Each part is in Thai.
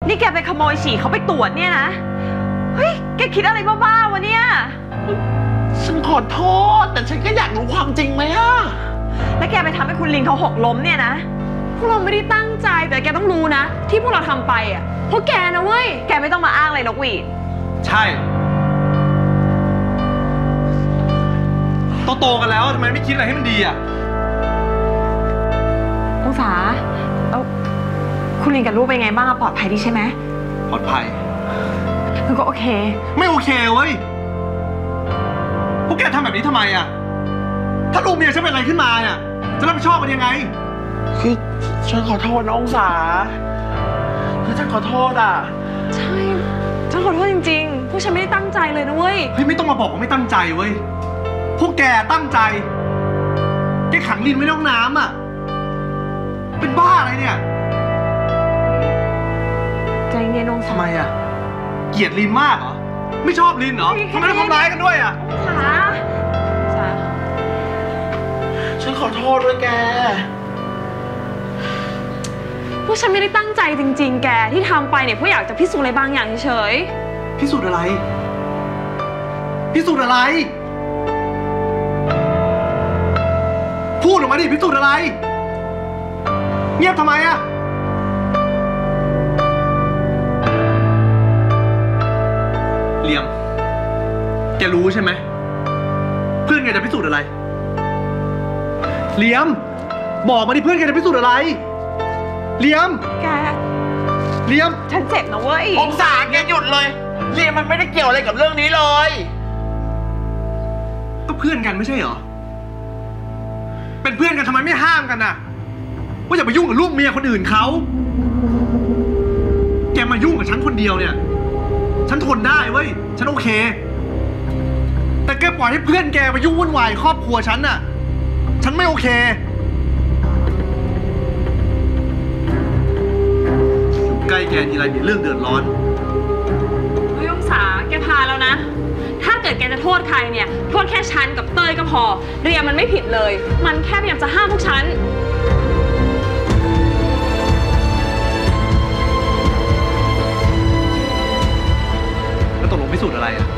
นี่แกไปขโมยฉี่เขาไปตรวจเนี่ยนะเฮ้ยแกคิดอะไรบ้าๆวะเนี่ยฉันขอโทษแต่ฉันก็อยากรู้ความจริงไหมอะแล้วแกไปทำให้คุณลินเขาหกล้มเนี่ยนะพวกเราไม่ได้ตั้งใจแต่แกต้องรู้นะที่พวกเราทำไปอ่ะเพราะแกนะเว้ยแกไม่ต้องมาอ้างเลยนกหวีดใช่โตกันแล้วทำไมไม่คิดอะไรให้มันดีอ่ะองศาคุณลินกับลูกเป็นไงบ้างปลอดภัยดีใช่ไหมปลอดภัยก็โอเคไม่โอเคเว้ยพวกแกทำแบบนี้ทำไมอ่ะถ้าลูกเมียฉันเป็นอะไรขึ้นมาเนี่ยจะรับผิดชอบมันยังไงคือฉันขอโทษนะองศาคือฉันขอโทษอ่ะใช่ฉันขอโทษจริงๆพวกฉันไม่ได้ตั้งใจเลยนะเว้ยเฮ้ยไม่ต้องมาบอกว่าไม่ตั้งใจเว้ยพวกแกตั้งใจแกขังลินไว้ในห้องน้ำอ่ะเป็นบ้าอะไรเนี่ยใจเย็นองศาทำไมอ่ะเกลียดลินมากเหรอไม่ชอบลินเหรอทำไมต้องทำร้ายกันด้วยอ่ะองศาฉันขอโทษด้วยแกพวกฉันไม่ได้ตั้งใจจริงๆแกที่ทำไปเนี่ยเพราะอยากจะพิสูจน์อะไรบางอย่างเฉยพิสูจน์อะไรพิสูจน์อะไรพูดออกมาดิพิสูจน์อะไรเงียบทำไมอะเหลี่ยมแกรู้ใช่ไหมเพื่อนแกจะพิสูจน์อะไรเหลี่ยมบอกมาดิเพื่อนแกจะพิสูจน์อะไรเหลี่ยมแกเหลี่ยมฉันเจ็บนะเว้ยองศาแกหยุดเลยเหลี่ยมมันไม่ได้เกี่ยวอะไรกับเรื่องนี้เลยก็เพื่อนกันไม่ใช่เหรอเป็นเพื่อนกันทำไมไม่ห้ามกันน่ะว่าอย่าไปยุ่งกับลูกเมียคนอื่นเขาแกมายุ่งกับฉันคนเดียวเนี่ยฉันทนได้เว้ยฉันโอเคแต่แกปล่อยให้เพื่อนแกมายุ่งวุ่นวายครอบครัวฉันน่ะฉันไม่โอเคอยู่ใกล้แกทีไรมีเรื่องเดือดร้อนเฮ้ยองศาแกพาแล้วนะถ้าเกิดแกจะโทษใครเนี่ยโทษแค่ฉันกับเต้ยก็พอเรียมันไม่ผิดเลยมันแค่พยายามจะห้ามพวกฉันแล้วตกลงพิสูจน์อะไรอ่ะ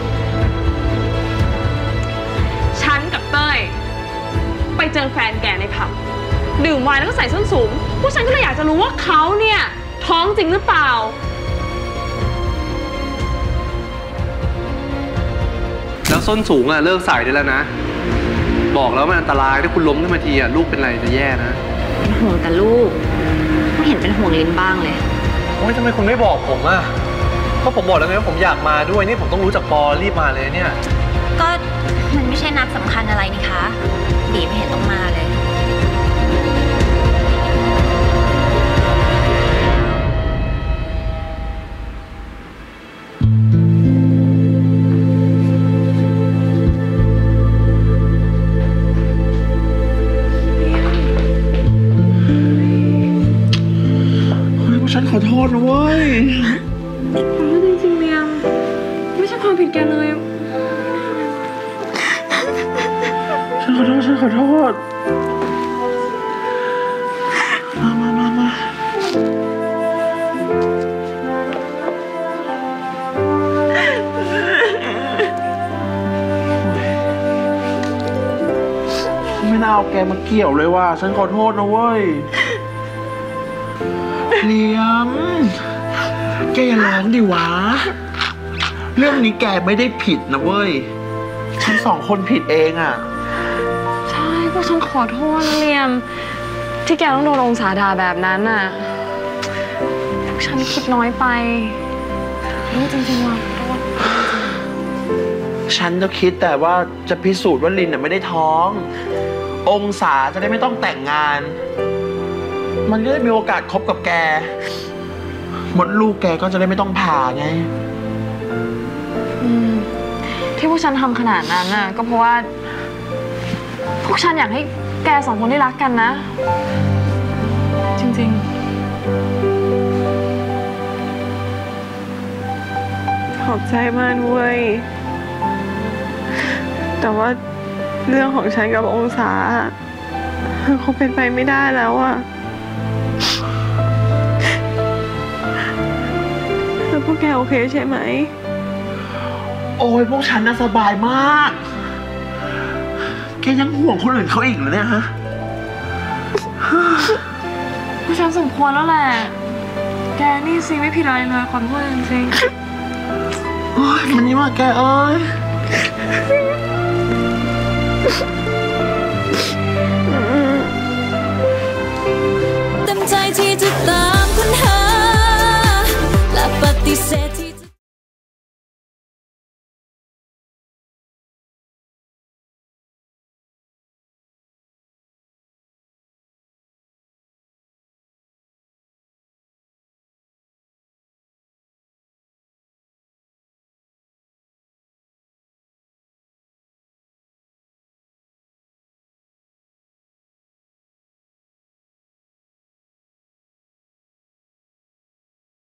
ฉันกับเต้ยไปเจอแฟนแกในผับดื่มไวน์แล้วก็ใส่ส้นสูงพวกฉันก็เลยอยากจะรู้ว่าเขาเนี่ยท้องจริงหรือเปล่าแล้วส้นสูงอ่ะเลิกใส่ได้แล้วนะบอกแล้วมันอันตรายถ้าคุณล้มขึ้นมาทีอ่ะลูกเป็นไรจะแย่นะเป็นห่วงแต่ลูกไม่เห็นเป็นห่วงลินบ้างเลยโอ๊ยทำไมคุณไม่บอกผมอ่ะก็ผมบอกแล้วไงว่าผมอยากมาด้วยนี่ผมต้องรู้จักปอรีบมาเลยเนี่ยก็มันไม่ใช่นัดสำคัญอะไรนี่คะดีไม่เห็นต้องมาเลยฉันขอโทษนะเว้ยจริงๆเนี่ยไม่ใช่ความผิดแกเลยฉันขอโทษฉันขอโทษมาไม่น่าเอาแกมาเกี่ยวเลยว่ะฉันขอโทษนะเว้ยเหลี่ยมแกอย่าร้องดิวะเรื่องนี้แกไม่ได้ผิดนะเว้ยฉันสองคนผิดเองอ่ะใช่พวกฉันขอโทษนะเลียมที่แกต้องโดนองศาด่าแบบนั้นน่ะพวกฉันคิดน้อยไปนี่จริงๆว่าโทษฉันก็คิดแต่ว่าจะพิสูจน์ว่าลินน่ะไม่ได้ท้ององศาจะได้ไม่ต้องแต่งงานมันก็ได้มีโอกาสคบกับแกมดลูกแกก็จะได้ไม่ต้องผ่าไงที่พวกฉันทำขนาดนั้นน่ะก็เพราะว่าพวกฉันอยากให้แกสองคนได้รักกันนะจริงๆขอบใจมากเว้ยแต่ว่าเรื่องของฉันกับองศาคงเป็นไปไม่ได้แล้วอะวกแกโอเคใช่ไหมโอ้ยพวกฉันน่ะสบายมาก แกยังห่วงคนอื่นเขาอีกเหรอเนี่ยฮะพวกฉันสมควรแล้วแหละ แกนี่สิไม่ผิดอะไรเลยขอโทษจริงโอ้ยมันนี่ว่าแกเอ้ยเต็มใจที่จะตาม